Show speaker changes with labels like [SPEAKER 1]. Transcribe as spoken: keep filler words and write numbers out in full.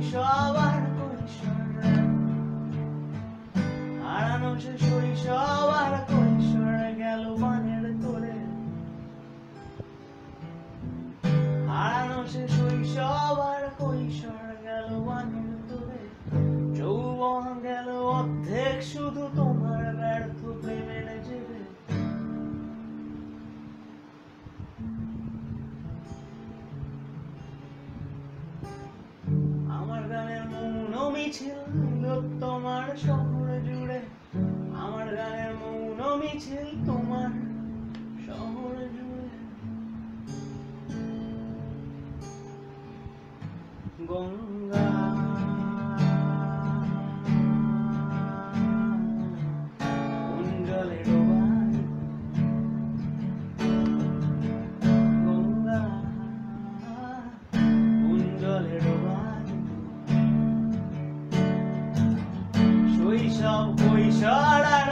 [SPEAKER 1] শৈশব আর কৈশোর, হারানো সে শৈশব আর কৈশোর গেল বানের তোরে, হারানো সে শৈশব আর কৈশোর গেল বানের তোরে, যৌবন গেল অর্ধেক শুধু তোমার ব্যর্থ প্রেমের জেরে। আমার গানের মৌন মিছিল তোমার শহর জুড়ে, আমার গানের মৌন মিছিল তোমার শহর জুড়ে। গঙ্গা কোন জলে ডোবাই, গঙ্গা কোন জলে ডোবাই, শৈশব কৈশোর আর